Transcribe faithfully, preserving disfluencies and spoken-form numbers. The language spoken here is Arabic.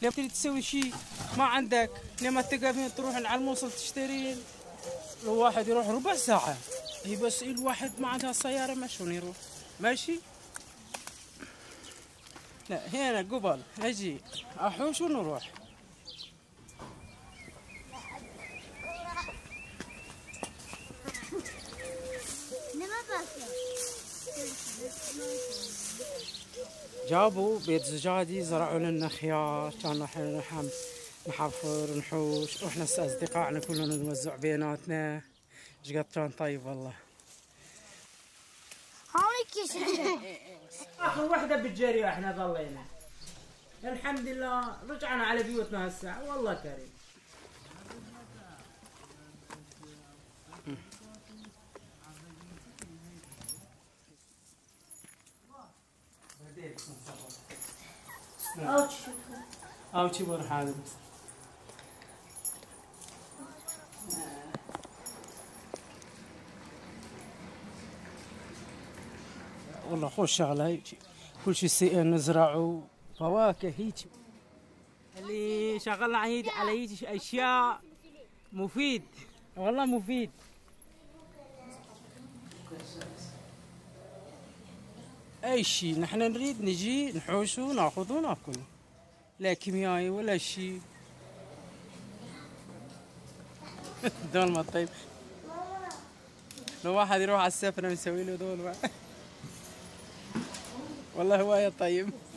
لما تريد تسوي شيء ما عندك، لما تقف تروح على الموصل تشترين، لو واحد يروح ربع ساعة، هي بس الواحد ما عندها سيارة ما شلون يروح؟ ماشي؟ لا هنا قبل اجي احوش ونروح. جابوا بيت زجاجي زرعوا لنا خيار، كان راح نحفر نحوش، واحنا اصدقائنا كلنا نوزع بيناتنا. ايش قد كان طيب والله. اخر وحده بالجري احنا ظلينا. الحمد لله رجعنا على بيوتنا هالساعه والله كريم. اوتش اوتش بروح هذا بس. والله خوش شغله هيك، كل شيء نزرعه فواكه هيك اللي شغلنا على على هيك اشياء مفيد والله مفيد. اي شيء نحن نريد نجي نحوشه وناخذه وناكله، لا كيميائي ولا شيء. دول ما طيب، لو واحد يروح على السفره نسوي له دول والله هوايه طيب.